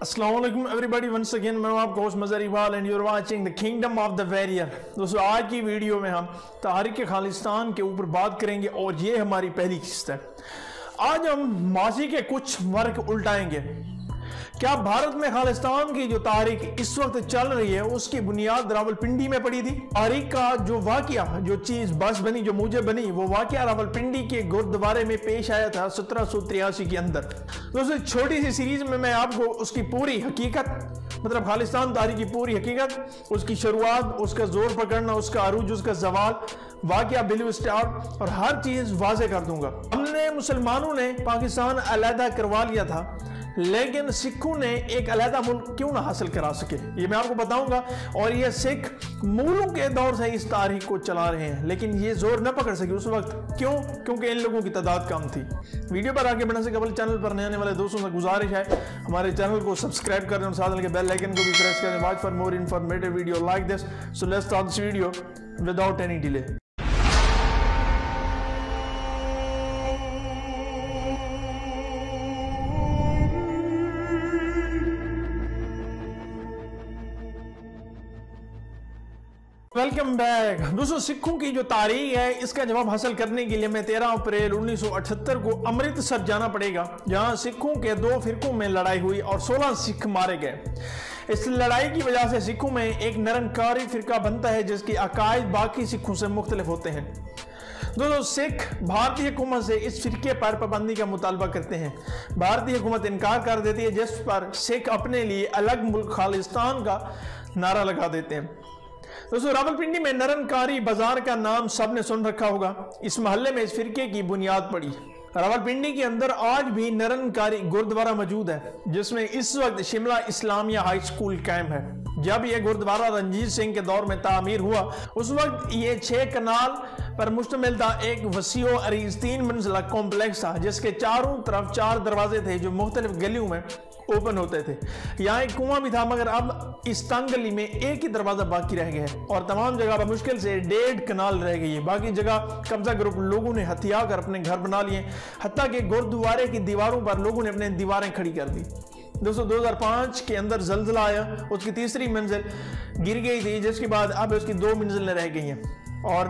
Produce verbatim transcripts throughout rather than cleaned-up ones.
अस्सलाम वालेकुम everybody, once again मैं हूं आपका host Mazhar Iqbal and you are watching the kingdom of the warrior. दोस्तों, आज की वीडियो में हम तहरीक खालिस्तान के ऊपर बात करेंगे और ये हमारी पहली किस्त है। आज हम माजी के कुछ वर्क उल्टाएंगे। क्या भारत में खालिस्तान की जो तारीख इस वक्त चल रही है उसकी बुनियाद रावलपिंडी में पड़ी थी? तारीख का जो वाकया, जो चीज बस बनी, जो मुझे बनी, वो वाकया रावलपिंडी के गुरुद्वारे में पेश आया था सत्रह सौ तिरासी के अंदर। दोस्तों, छोटी सी सीरीज में मैं आपको उसकी पूरी हकीकत, मतलब खालिस्तान तारीख की पूरी हकीकत, उसकी शुरुआत, उसका जोर पकड़ना, उसका अरूज, उसका जवाल, वाकया, बिलीव स्टार और हर चीज वाजे कर दूंगा। हमने मुसलमानों ने पाकिस्तान अलहदा करवा लिया था, लेकिन सिखों ने एक अलहदा मुल्क क्यों ना हासिल करा सके, ये मैं आपको बताऊंगा। और ये सिख मूलों के दौर से इस तारीख को चला रहे हैं, लेकिन ये जोर न पकड़ सके उस वक्त। क्यों? क्योंकि इन लोगों की तादाद कम थी। वीडियो पर आगे बढ़ने से कबल चैनल पर नए आने वाले दोस्तों से गुजारिश है हमारे चैनल को सब्सक्राइब करें और साथ में बेल आइकन को भी प्रेस करें। Watch for more informative video like this. So let's start this video without any delay. Welcome back. दोस्तों, सिखों की जो तारीख है इसका जवाब हासिल करने के लिए मैं तेरह अप्रैल उन्नीस सौ अठहत्तर को अमृतसर जाना पड़ेगा, जहां सिखों के दो फिरकों में लड़ाई हुई और सोलह सिख मारे गए। इस लड़ाई की वजह से सिखों में एक निरंकारी फिरका बनता है जिसकी अकायद बाकी सिखों से मुख्तलिफ होते हैं। दोस्तों, सिख भारतीय हुकूमत से इस फिरके पर पाबंदी का मुतालबा करते हैं। भारतीय हुकूमत इनकार कर देती है, जिस पर सिख अपने लिए अलग मुल्क खालिस्तान का नारा लगा देते हैं। दोस्तों, रावलपिंडी में निरंकारी बाजार का नाम सबने सुन रखा होगा। इस मोहल्ले में इस फिरके की बुनियाद पड़ी। रावलपिंडी के अंदर आज भी निरंकारी गुरुद्वारा मौजूद है, जिसमें इस वक्त शिमला इस्लामिया हाई स्कूल कायम है। जब यह गुरुद्वारा रंजीत सिंह के दौर में तामीर हुआ, उस वक्त ये छह कनाल पर मुश्तमिल था। एक वसीओ अरीज तीन मंजिला कॉम्प्लेक्स था, जिसके चारों तरफ चार दरवाजे थे जो मुख्तलिफ गलियों में ओपन होते थे। यहाँ एक कुआं भी था, मगर अब इस तंग गली में एक ही दरवाजा बाकी रह गया है और तमाम जगह पर मुश्किल से डेढ़ कनाल रह गई है। बाकी जगह कब्जा ग्रुप लोगों ने हथिया कर अपने घर बना लिए, हत्ता के गुरुद्वारे की दीवारों पर लोगों ने अपने दीवारें खड़ी कर दी। दोस्तों, दो हज़ार पाँच के अंदर जल्जला आया, उसकी तीसरी मंजिल गिर गई थी, जिसके बाद अब उसकी दो मंजिलें रह गई हैं। और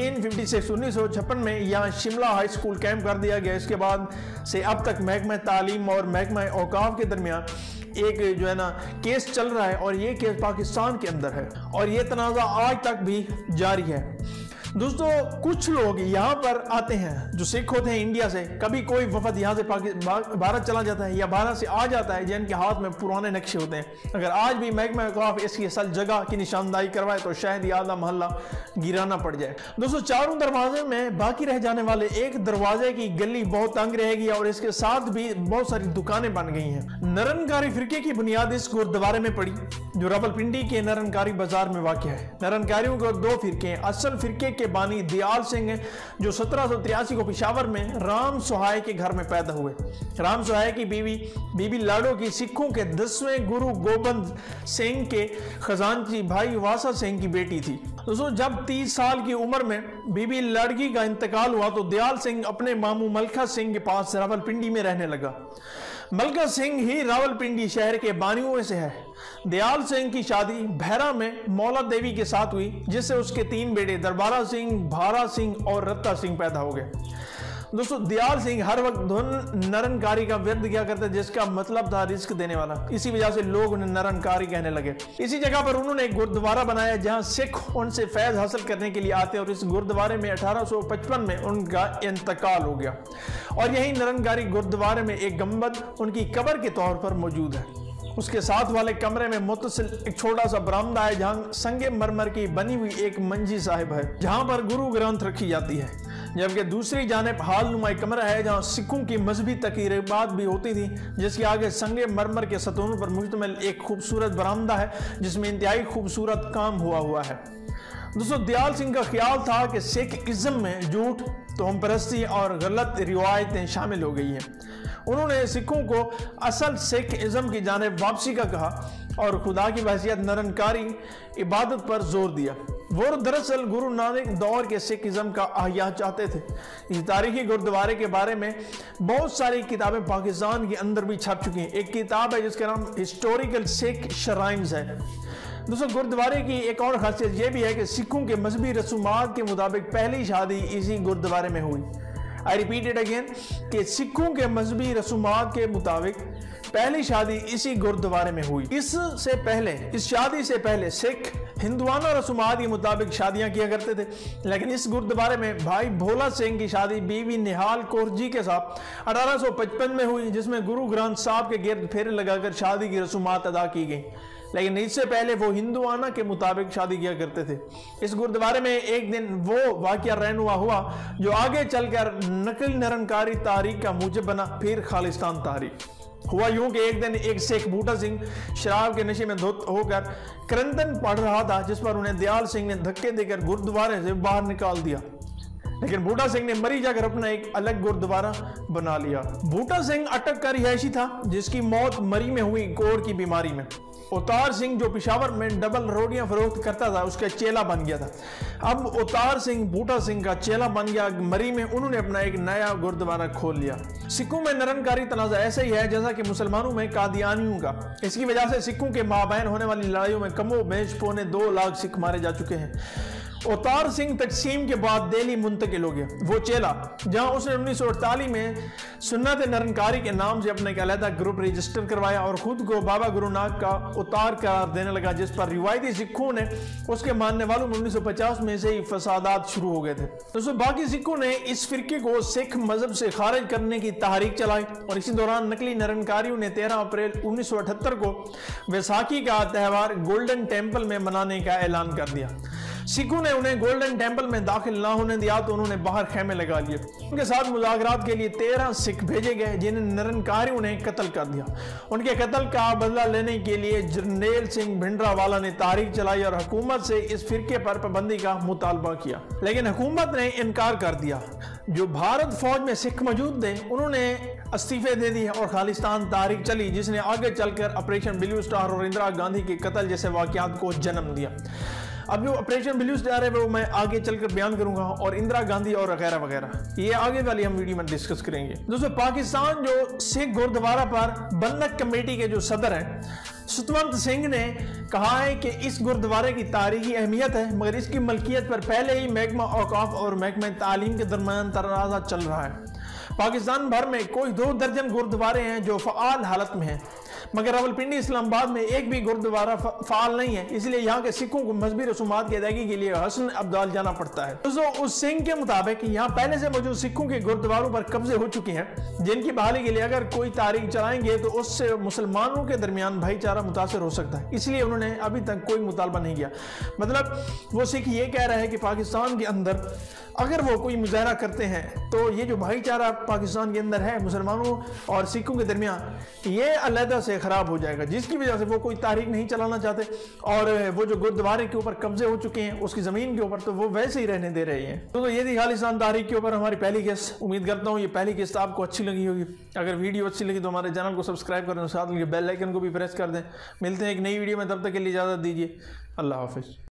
उन्नीस सौ छप्पन में यहाँ शिमला हाई स्कूल कैंप कर दिया गया। इसके बाद से अब तक महकमा तालीम और महकमा औकाफ के दरमियान एक जो है ना केस चल रहा है, और ये केस पाकिस्तान के अंदर है और ये तनाज़ा आज तक भी जारी है। दोस्तों, कुछ लोग यहाँ पर आते हैं जो सिख होते हैं इंडिया से। कभी कोई वफद यहाँ से भारत चला जाता है या भारत से आ जाता है, जिनके हाथ में पुराने नक्शे होते हैं। अगर आज भी महकमा औकाफ इसकी असल जगह की निशानदाही करवाए तो शायद आधा मोहल्ला गिराना पड़ जाए। दोस्तों, चारों दरवाजे में बाकी रह जाने वाले एक दरवाजे की गली बहुत तंग रहेगी और इसके साथ भी बहुत सारी दुकानें बन गई हैं। निरंकारी फिरके की बुनियाद इस गुरुद्वारे में पड़ी, जो रावलपिंडी के निरंकारी बाजार में वाक़ है। निरंकारियों को दो फिरके हैं। असल फिरके के बानी दयाल सिंह है, जो सत्रह सौ तिरासी को पिशावर में राम सुहाय के घर में पैदा हुए। राम सुहाय की बीवी बीबी लाडो की सिखों के दसवें गुरु गोबंद सिंह के खजांची भाई वासा सिंह की बेटी थी। दोस्तों, जब तीस साल की उम्र में बीबी लड़की का इंतकाल हुआ तो दयाल सिंह अपने मामू मलखा सिंह के पास रावलपिंडी में रहने लगा। मलखा सिंह ही रावलपिंडी शहर के बानियों में से है। दयाल सिंह की शादी भैरा में मौला देवी के साथ हुई, जिससे उसके तीन बेटे दरबारा सिंह, भारा सिंह और रत्ता सिंह पैदा हो गए। दोस्तों, दयाल सिंह हर वक्त धुन निरंकारी का व्यर्थ किया करते, जिसका मतलब था रिस्क देने वाला। इसी वजह से लोग उन्हें निरंकारी कहने लगे। इसी जगह पर उन्होंने एक गुरुद्वारा बनाया जहां सिख उनसे फैज हासिल करने के लिए आते, और इस गुरुद्वारे में अठारह सौ पचपन में उनका इंतकाल हो गया। और यही निरंकारी गुरुद्वारे में एक गंबद उनकी कब्र के तौर पर मौजूद है। उसके साथ वाले कमरे में मुत्तसिल एक छोटा सा बरामदा है, जहां संगे मरमर की बनी हुई एक मंजी साहिब है, जहां पर गुरु ग्रंथ रखी जाती है। जबकि दूसरी जानिब हाल नुमाई कमरा है, जहां सिखों की मजहबी तकरीबात भी होती थी, जिसके आगे संगे मरमर के सतूनों पर मुश्तमिल एक खूबसूरत बरामदा है, जिसमें इंतहाई खूबसूरत काम हुआ हुआ है। दोस्तों, दयाल सिंह का ख्याल था कि सिख इज्म में झूठ, तोहम परस्ती और गलत रिवायतें शामिल हो गई हैं। उन्होंने सिखों को असल सिख इज़्म की जानिब वापसी का कहा और खुदा की वहसियत निरंकारी इबादत पर जोर दिया। वो दरअसल गुरु नानक दौर के सिख इज़्म का अहया चाहते थे। इस तारीखी गुरुद्वारे के बारे में बहुत सारी किताबें पाकिस्तान के अंदर भी छप चुकी हैं। एक किताब है जिसका नाम हिस्टोरिकल सिख श्राइन्स है। दोस्तों, गुरुद्वारे की एक और खासियत यह भी है कि सिखों के मजहबी रसूमात के मुताबिक पहली शादी इसी गुरुद्वारे में हुई। आई रिपीट इट अगेन कि सिखों के मजहबी रसूमात के मुताबिक पहली शादी इसी गुरुद्वारे में हुई। इससे पहले इस शादी से पहले सिख हिंदुआना रसूमात के मुताबिक शादियां किया करते थे, लेकिन इस गुरुद्वारे में भाई भोला सिंह की शादी बीवी निहाल कौर जी के साथ अठारह सौ पचपन में हुई, जिसमें गुरु ग्रंथ साहब के गिर्द फेरे लगाकर शादी की रसूमात अदा की गई। लेकिन इससे पहले वो हिंदुआना के मुताबिक शादी किया करते थे। इस गुरुद्वारे में एक दिन वो वाकया रहनुमा हुआ जो आगे चलकर नकल निरंकारी तारीख का मूजब बना, फिर खालिस्तान तारीख। हुआ यूं कि एक दिन एक सिख बूटा सिंह शराब के नशे में धुत होकर क्रंदन पढ़ रहा था, जिस पर उन्हें दयाल सिंह ने धक्के देकर गुरुद्वारे से बाहर निकाल दिया। लेकिन बूटा सिंह ने मरी जाकर अपना एक अलग गुरुद्वारा बना लिया। बूटा सिंह अटक का रिहायशी था जिसकी मौत मरी में हुई कोड़ की बीमारी में। उतार सिंह जो पिशावर में डबल रोटियां फरोख्त करता था उसका चेला बन गया था। अब उतार सिंह बूटा सिंह का चेला बन गया मरी में। उन्होंने अपना एक नया गुरुद्वारा खोल लिया। सिखों में निरंकारी तनाज़ा ऐसा ही है जैसा कि मुसलमानों में कादियानियों का। इसकी वजह से सिखों के माबैन होने वाली लड़ाइयों में कमो बेश पौने दो लाख सिख मारे जा चुके हैं। उतार सिंह तकसीम के बाद दिल्ली मुंतकिल हो गया। वो चेला जहां उसने उन्नीस सौ अड़तालीस में सुन्नत निरंकारी के नाम से अपने एक अलहदा ग्रुप रजिस्टर करवाया और खुद को बाबा गुरु नानक का उतार करार देने लगा, जिस पर रिवायती सिखों ने उसके मानने वालों में उन्नीस सौ पचास में से ही फसादात शुरू हो गए थे। दोस्तों, बाकी सिखों ने इस फिरके को सिख मजहब से खारिज करने की तहरीक चलाई और इसी दौरान नकली निरंकारियों ने तेरह अप्रैल उन्नीस सौ अठहत्तर को वैसाखी का त्यौहार गोल्डन टेम्पल में मनाने का ऐलान कर दिया। सिखों ने उन्हें गोल्डन टेम्पल में दाखिल ना होने दिया तो उन्होंने बाहर खेमे लगा लिए। उनके साथ मुज़ाकरात के लिए तेरह सिख भेजे गए जिन्हें निरंकारियों ने कत्ल कर दिया। उनके कत्ल का बदला लेने के लिए जरनैल सिंह भिंडरावाला ने तारीख चलाई और हुकूमत से इस फिरके पर पाबंदी का मुतालबा किया, लेकिन हुकूमत ने इनकार कर दिया। जो भारत फौज में सिख मौजूद थे उन्होंने इस्तीफे दे दिए और खालिस्तान तारीख चली, जिसने आगे चलकर ऑपरेशन ब्लू स्टार और इंदिरा गांधी के कत्ल जैसे वाकयात को जन्म दिया। अब जो ऑपरेशन ब्लू स्टार है वो मैं आगे चलकर बयान करूंगा और इंदिरा गांधी और वगैरह वगैरह ये आगे वाली हम वीडियो में डिस्कस करेंगे। दोस्तों, पाकिस्तान जो सिख गुरुद्वारा पर बन्नक कमेटी के जो सदर हैं सतवंत सिंह ने कहा है कि इस गुरुद्वारे की तारीखी अहमियत है, मगर इसकी मलकियत पर पहले ही महकमा औकाफ और महकमा तालीम के दरमियान तनाज़ा चल रहा है। पाकिस्तान भर में कोई दो दर्जन गुरुद्वारे हैं जो फ़आल हालत में हैं, मगर रावलपिंडी इस्लामाबाद में एक भी गुरुद्वारा फ़ाल नहीं है। इसलिए यहाँ के सिखों को मजहबी रसूमात की अदायगी के लिए हसन अब्दाल जाना पड़ता है। दोस्तों, उस सिंह के मुताबिक यहाँ पहले से मौजूद सिखों के गुरुद्वारों पर कब्जे हो चुके हैं, जिनकी बहाली के लिए अगर कोई तारीख चलाएंगे तो उससे मुसलमानों के दरमियान भाईचारा मुतासर हो सकता है। इसलिए उन्होंने अभी तक कोई मुतालबा नहीं किया। मतलब वो सिख ये कह रहे हैं कि पाकिस्तान के अंदर अगर वो कोई मुजाहरा करते हैं तो ये जो भाईचारा पाकिस्तान के अंदर है मुसलमानों और सिखों के दरमियान, ये अलहदा से खराब हो जाएगा, जिसकी वजह से वो कोई तारीख नहीं चलाना चाहते। और वो जो गुरुद्वारे के ऊपर कब्जे हो चुके हैं उसकी ज़मीन के ऊपर, तो वो वैसे ही रहने दे रहे हैं। तो ये थी खालिस्तान तारीख के ऊपर हमारी पहली किस्त। उम्मीद करता हूँ ये पहली किस्त आपको अच्छी लगी होगी। अगर वीडियो अच्छी लगी तो हमारे चैनल को सब्सक्राइब करें, साथ में बेल आइकन को भी प्रेस कर दें। मिलते हैं एक नई वीडियो में, तब तक के लिए इजाज़त दीजिए। अल्लाह हाफिज़।